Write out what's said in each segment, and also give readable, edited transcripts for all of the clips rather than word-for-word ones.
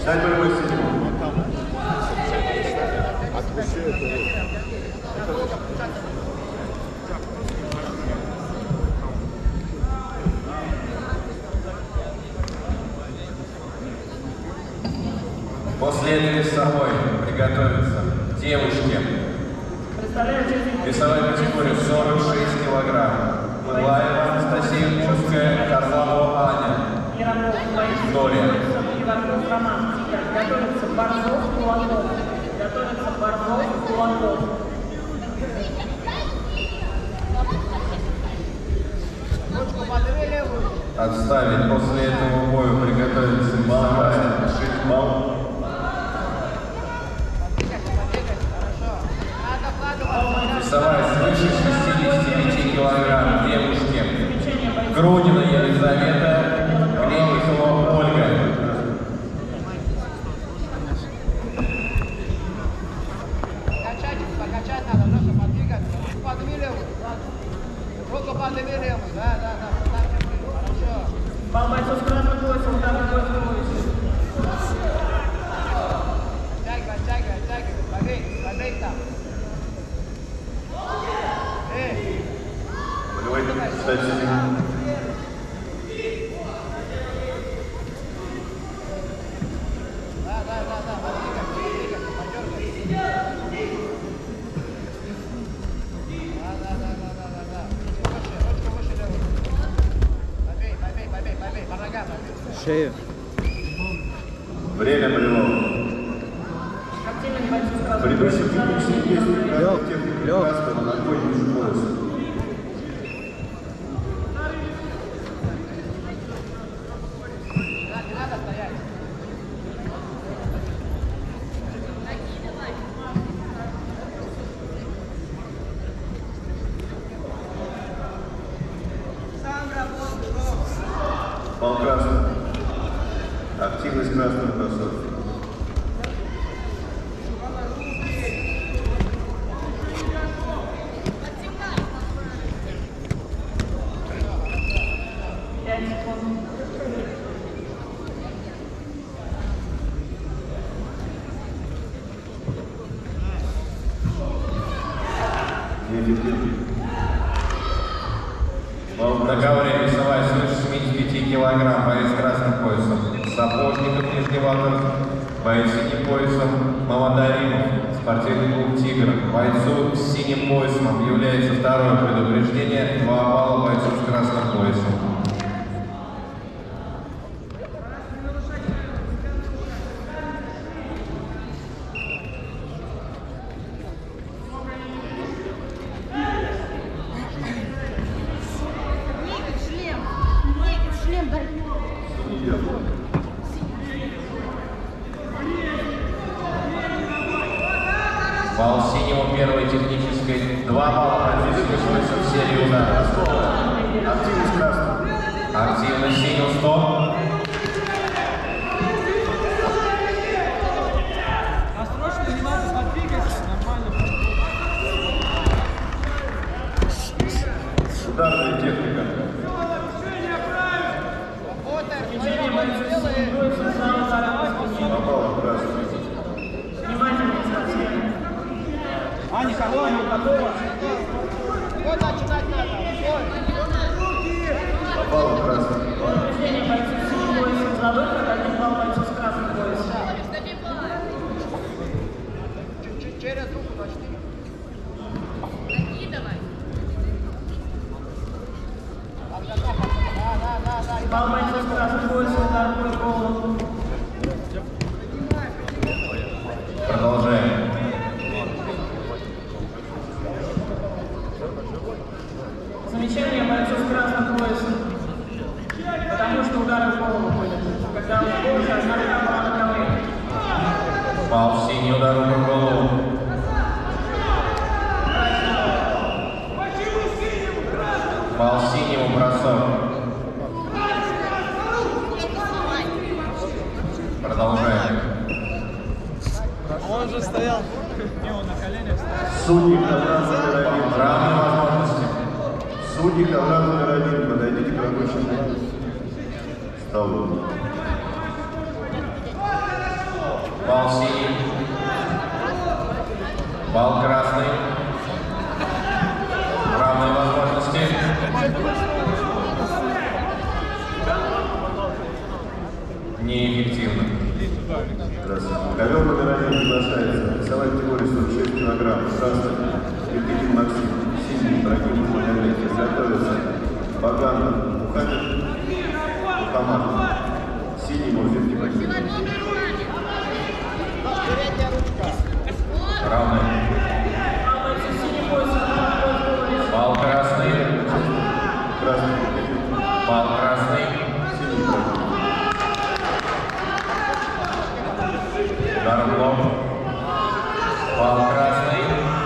Дать боевой синему. После этой весовой приготовиться девушки. Весовая категория 46 килограмм. Пылаева Анастасия Ильчевская, Харламова Аня. Виктория. Готовится Борзов, Кулаков. Готовится Борзов, Кулаков. Отставить. После этого боя приготовиться весовая. Мал. Весовая свыше 65 килограмм. Девушки. Грудина Елизавета, Глебикова Ольга. Покачать надо, просто подвигаться. Подними левую. Руку подними левую. Да. Хорошо. Бойцов с красным поясом, второй бой в поясе. Оттягивай. Побей там. Болевой, ставь синему. Да. Подвигайся, подергай. Да. Ручку выше левую. Побей. По ногам побей. Шею. Время болевого. При присутствии технических действий красной техники красного на огонь ниже пояса. Не надо стоять. Пал красный. Активность красного красотки. В договоре весовая свыше 75 килограмм. Боец с красным поясом. Сапожников Нижневартовск. Боец с синим поясом. Мамадаримов. Спортивный клуб «Тигр». Бойцу с синим поясом объявляется второе предупреждение. 2 балла бойцу с красным поясом. Балл синему первой технической. 2 балла практически в серии ударов. Активность красного. Активность синего 100. Осторожно, не надо подвигаться, нормально. Ударная техника. Попал красный. Аня, колонна готова. Вот начинать надо. Попал красный. Через руку начни. Накидывай. Да. Продолжаем. Замечание бойцов с красным поясом. Потому что удары в голову ходят. Когда он в голову, основная была на голове. Балл синий удар в голову. Балл синему бросок. Продолжаем. Он же стоял. Не, он на коленях стоял. Судьи ковра номер 1. Равные возможности. Судьи ковра номер 1. Подойдите к рабочему столу. Бал синий. Бал красный. Равные возможности. Неэффективно. Здравствуйте. Ковер номер 1 приглашается. Весовая категория 46 килограмм. Красный Бекетин Максим. Синий Ибрагим Мухаммед. Изготовится Баганов Мухаммед Мухаммад. Синий Мурзин Ибрагим. Равные. Бал красный. Красный Бекетин. Бал красный. Синий Ибрагим. Удар в лоб. Бал красный.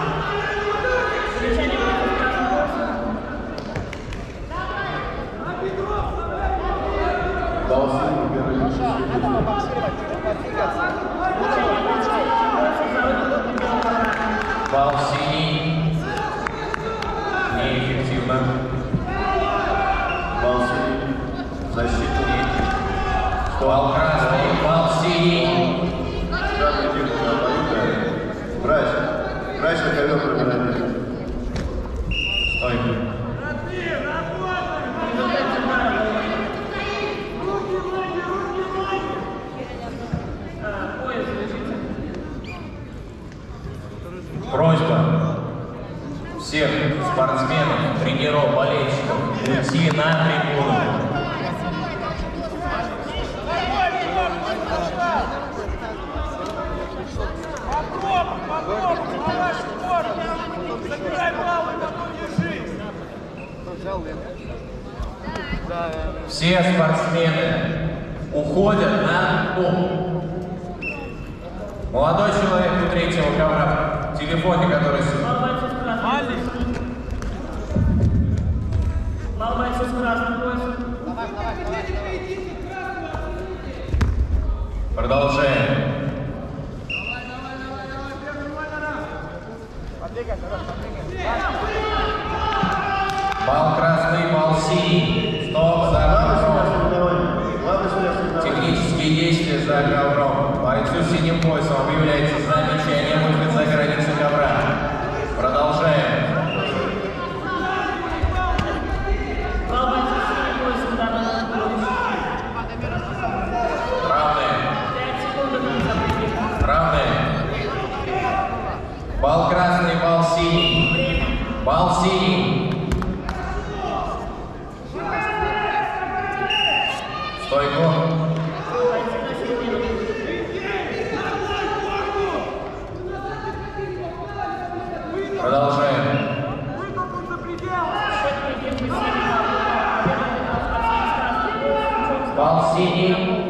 Бал синий первый. Бал синий. Неэффективно. Бал синий. Защитник. Бал красный. Бал синий. Штрафная техника обоюдная. Врач. Врач на ковер номер 1. Стойка. Просьба всех спортсменов, тренеров, болельщиков уйти на трибуну. Все спортсмены уходят на пол. Молодой человек у третьего ковра, в телефоне, который... Бал бойцов с красным поясом. Продолжаем. Бал красный, бал синий. Стоп, за ковром. Технические действия за ковром. Бойцу с синим поясом объявляется замечание, выход за границы ковра. Продолжаем. Бал бойцов с синим поясом, данный Равные. 5 секунд до конца поединка. Равные. Бал красный, бал синий. Бал синий. Стойку. Продолжаем. Бал синий.